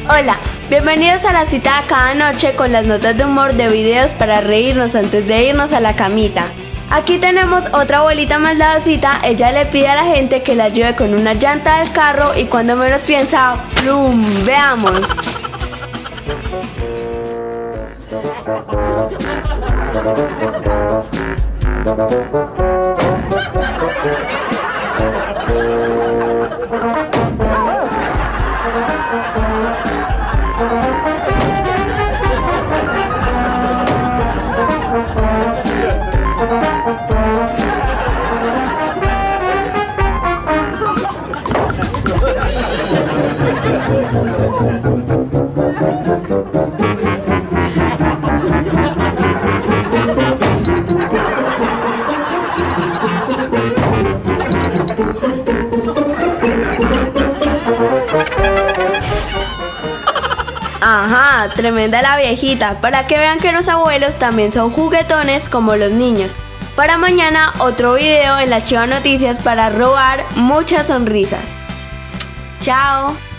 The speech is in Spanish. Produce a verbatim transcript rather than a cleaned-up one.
Hola, bienvenidos a la cita de cada noche con las notas de humor de videos para reírnos antes de irnos a la camita. Aquí tenemos otra abuelita maldadosita. Ella le pide a la gente que la ayude con una llanta del carro y cuando menos piensa, ¡plum! Veamos. Ajá, tremenda la viejita, para que vean que los abuelos también son juguetones como los niños. Para mañana otro video en las Chiva Noticias para robar muchas sonrisas. Chao.